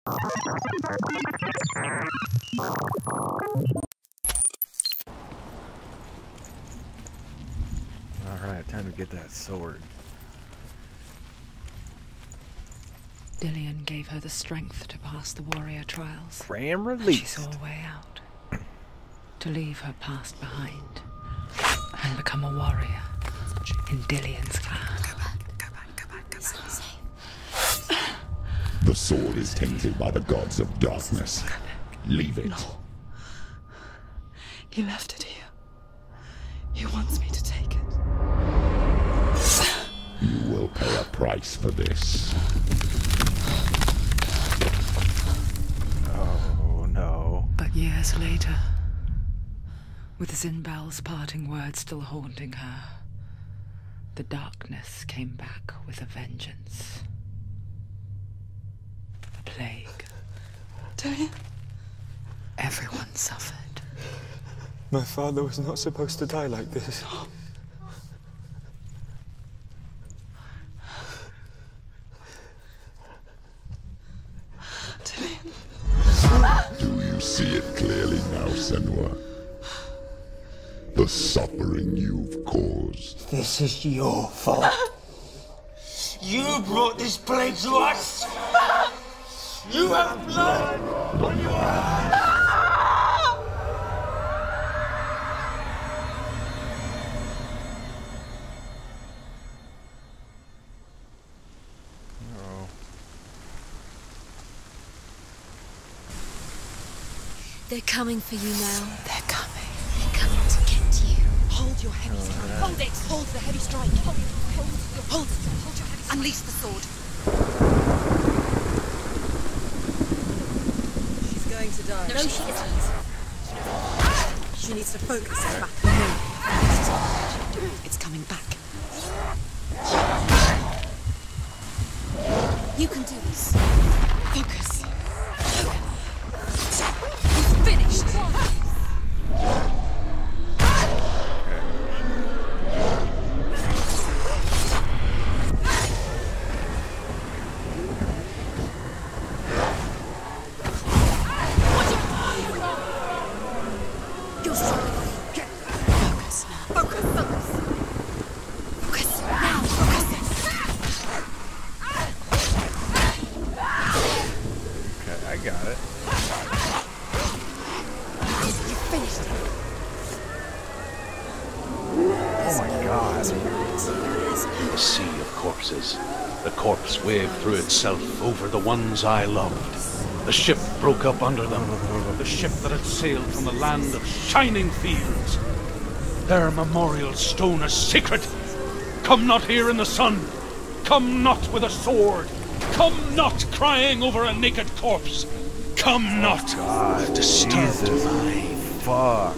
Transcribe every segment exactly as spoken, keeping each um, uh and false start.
Alright, time to get that sword. Dillion gave her the strength to pass the warrior trials. Ram And she released. saw a way out. To leave her past behind. And become a warrior. In Dillion's clan. Go back, go back, go back, go back. It's not safe. The sword is tainted by the gods of darkness. Leave it. No. He left it here. He wants me to take it. You will pay a price for this. Oh no. But years later, with Zinbal's parting words still haunting her, the darkness came back with a vengeance. A plague. Dillion? Everyone suffered. My father was not supposed to die like this. Dillion. Do you see it clearly now, Senua? The suffering you've caused. This is your fault. You brought this plague to us! You have blood on your hands! They're coming for you now. They're coming. They're coming to get you. Hold your heavy strike. Hold it. Hold the heavy strike. Hold, hold, hold, hold your heavy strike. Unleash the sword. She's going to die. No, she isn't. She needs to focus. No. It's coming back. You can do this. Focus. It's finished. You're strong. Focus now. Focus. Focus. Focus. Now. Focus. Okay, I got it. You finished it. Oh my god. A sea of corpses. The corpse waved through itself over the ones I loved. The ship broke up under them. The ship that had sailed from the land of shining fields. Their memorial stone is sacred. Come not here in the sun. Come not with a sword. Come not crying over a naked corpse. Come not God, disturbed Jesus. alive. Fuck.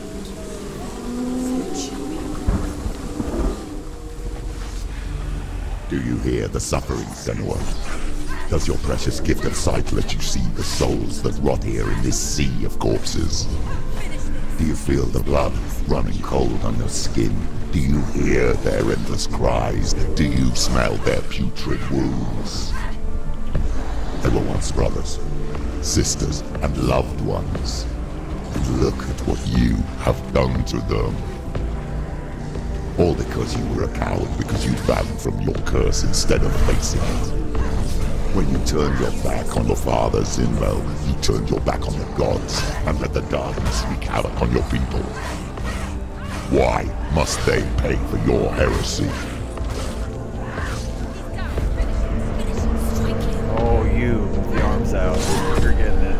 Do you hear the suffering, Senua? Does your precious gift of sight let you see the souls that rot here in this sea of corpses? Do you feel the blood running cold on your skin? Do you hear their endless cries? Do you smell their putrid wounds? They were once brothers, sisters, and loved ones. And look at what you have done to them. All because you were a coward because you ran from your curse instead of facing it. When you turned your back on your father, Zinlo, you turned your back on the gods and let the darkness wreak havoc on your people. Why must they pay for your heresy? Oh, you. The arms out. You're getting it.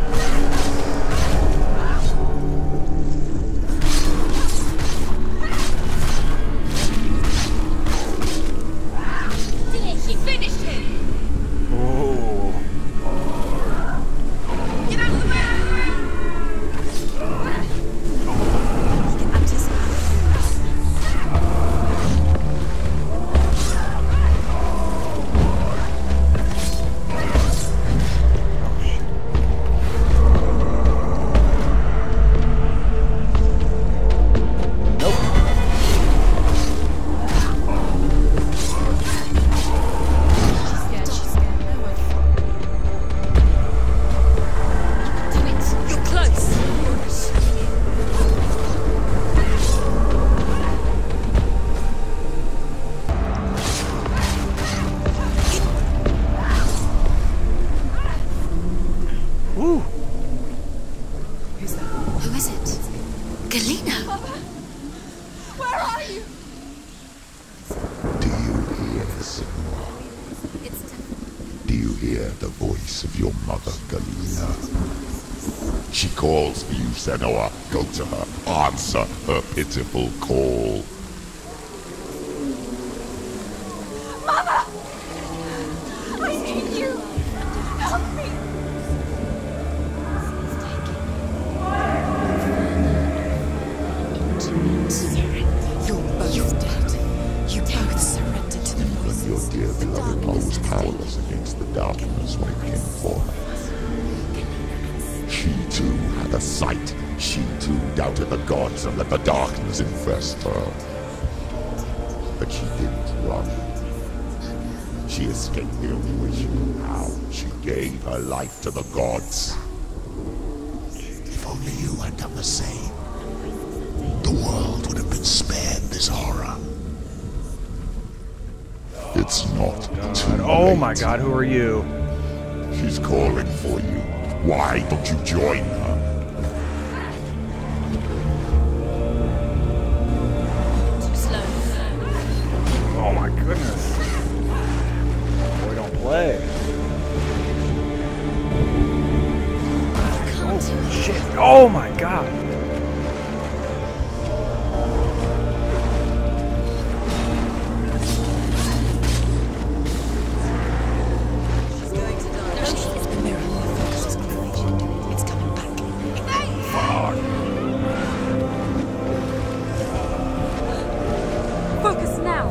She finished him. Oh. Get out of the way! You can anticipate. the voice of your mother, Galena. She calls for you, Senua. Go to her. Answer her pitiful call. Mother! I need you! Help me! You're both dead. You both surrendered to the voices. Your dear beloved was powerless against the darkness when it came for her. She too had a sight. She too doubted the gods and let the darkness infest her. But she didn't run. She escaped the only way she knew how. She gave her life to the gods. If only you had done the same, the world would have been spared this horror. It's not too late. Oh my god, who are you? She's calling for you. Why don't you join her? Too slow. Oh my goodness. Boy, don't play. Oh shit. Oh my god. Focus now!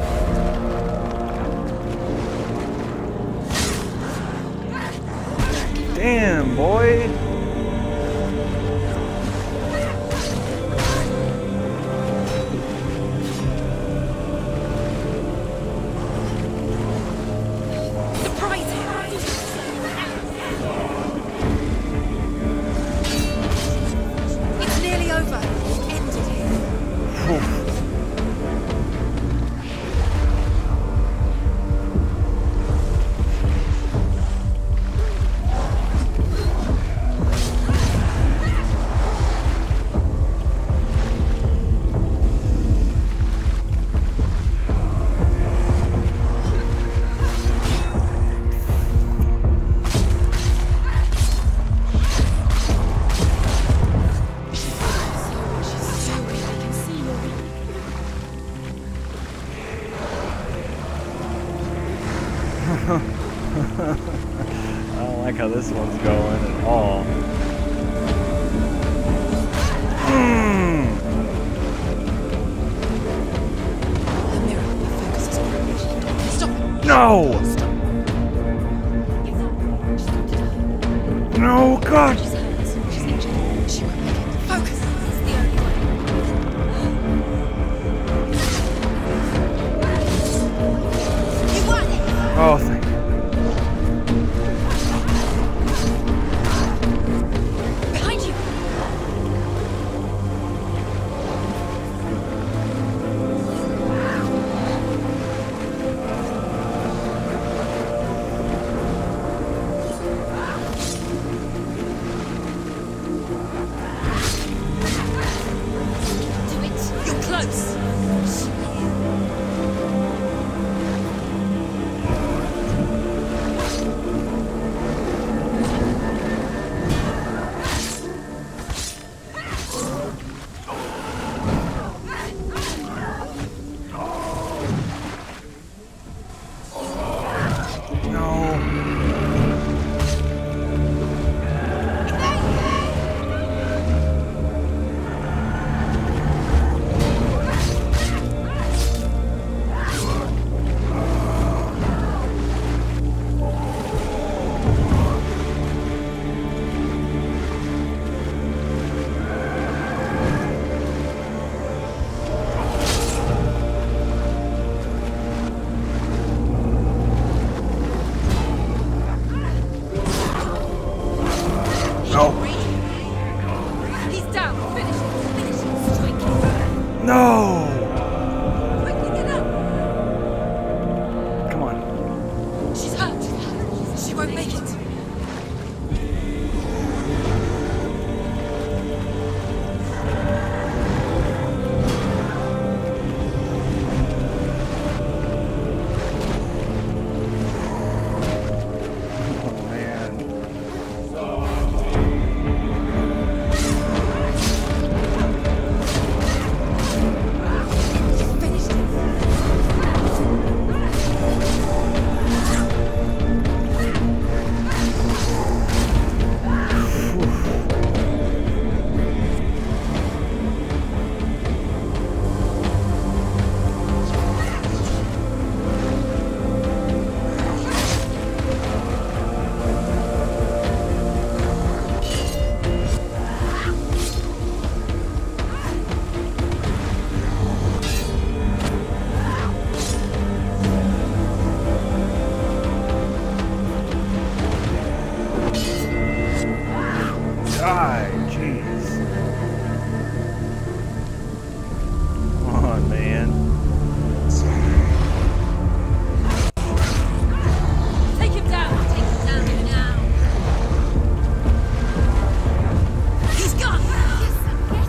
Damn, boy. Surprise him! It's nearly over. Ended him. I don't like how this one's going at all. Mm. The mirror focuses on. Stop it! No! No, God! She's hurt. She's injured. She won't make it. Focus! It's the only way. You won it! Oh, thank you. Behind you! Do it! You're close! No. No. He's down. Finish it. Finish it. Strike it. No! Quickly get up. Come on. She's hurt. She won't make it. Oh, man. God, jeez. Come on, man. Take him down. Take him down now. He's gone. Yes, yes,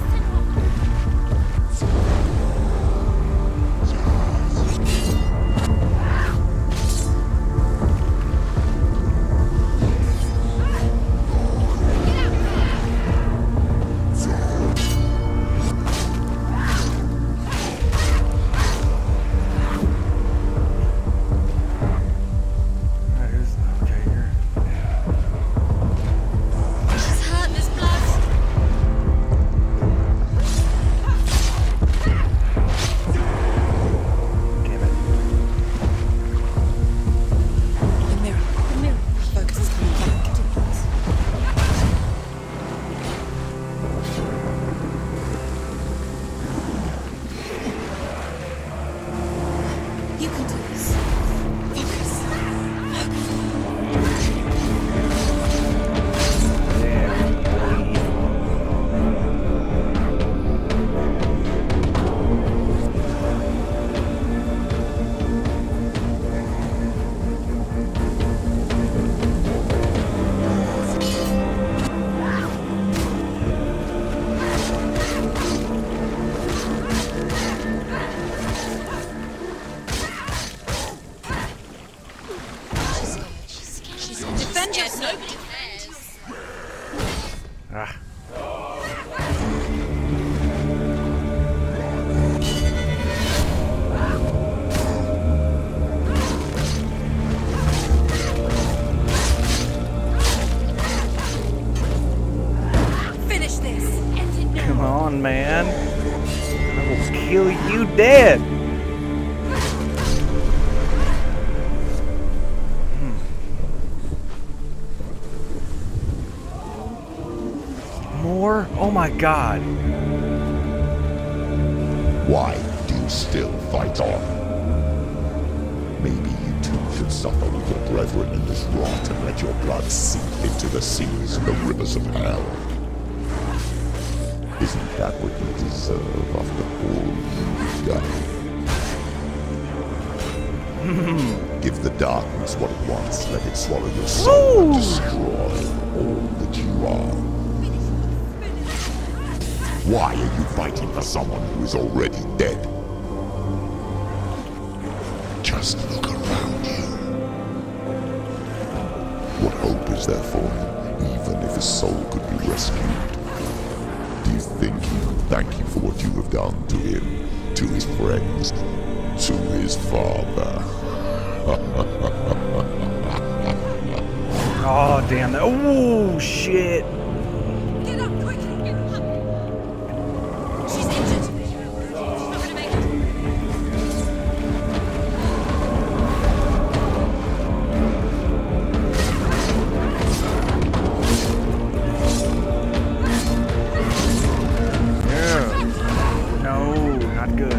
Ah. finish this. End it now. Come on, man. I will kill you dead. More? Oh my god. Why do you still fight on? Maybe you too should suffer with your brethren in this rot and let your blood seep into the seas and the rivers of hell. Isn't that what you deserve after all you've done? Give the darkness what it wants, let it swallow your soul and destroy all that you are. Why are you fighting for someone who is already dead? Just look around you. What hope is there for him, even if his soul could be rescued? Do you think he would thank you for what you have done to him, to his friends, to his father? Oh, damn that. Oh, shit. Get up quickly. Get up. She's injured. She's not gonna make it. Yeah. No, not good.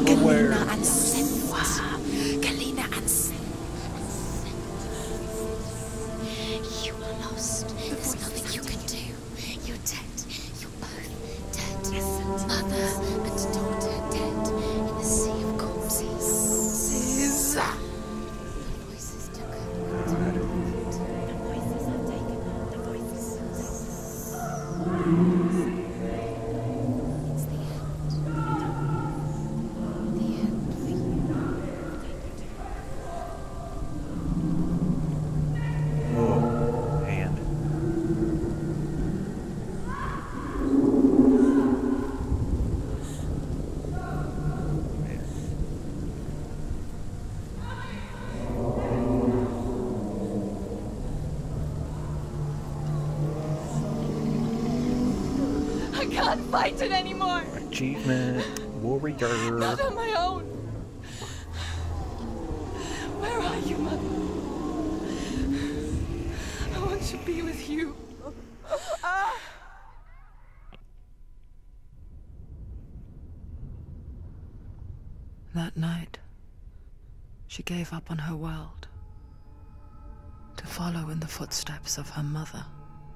everywhere. Galena and Senua. Galena and Senua. You are lost. There's nothing you can do. You're dead. You're both dead. Mother and daughter dead in the sea of corpses. The voices took her. The voices have taken her. The voices have taken her. It's the end. The end for you. Oh, hand. I can't fight it anymore. Achievement, warrior. Not on my own. Where are you, Mother? I want to be with you. That night, she gave up on her world to follow in the footsteps of her mother,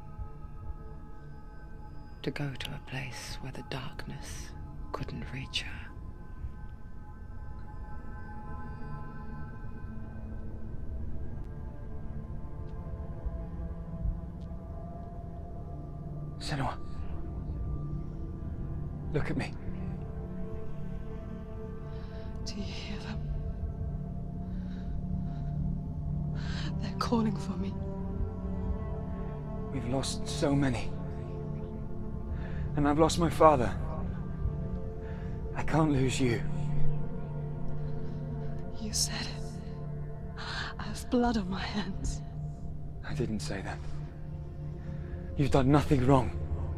to go to a place where the darkness couldn't reach her. Senua. Look at me. Do you hear them? They're calling for me. We've lost so many. And I've lost my father. I can't lose you. You said it. I have blood on my hands. I didn't say that. You've done nothing wrong.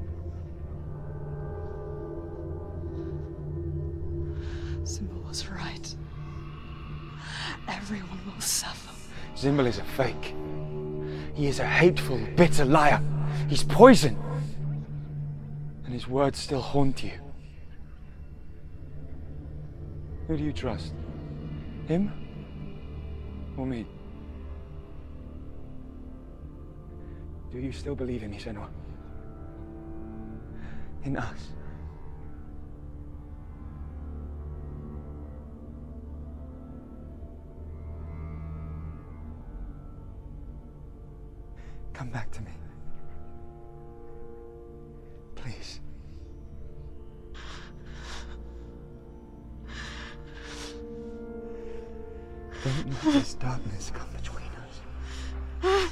Simba was right. Everyone will suffer. Zimbel is a fake. He is a hateful, bitter liar. He's poison. And his words still haunt you. Who do you trust? Him? Or me? Do you still believe in me, Senua? In us? Come back to me. Please. Don't let this darkness come between us.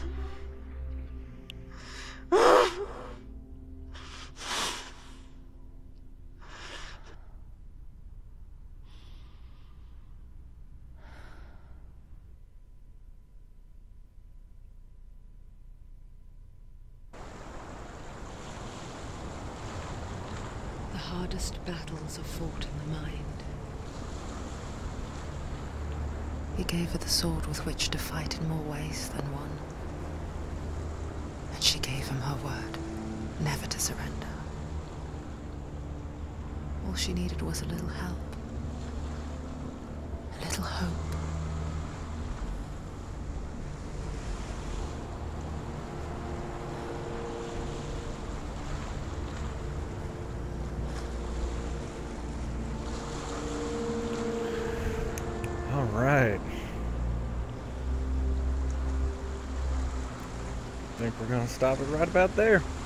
The hardest battles are fought in the mind. He gave her the sword with which to fight in more ways than one. And she gave him her word, never to surrender. All she needed was a little help, a little hope. All right. I think we're gonna stop it right about there.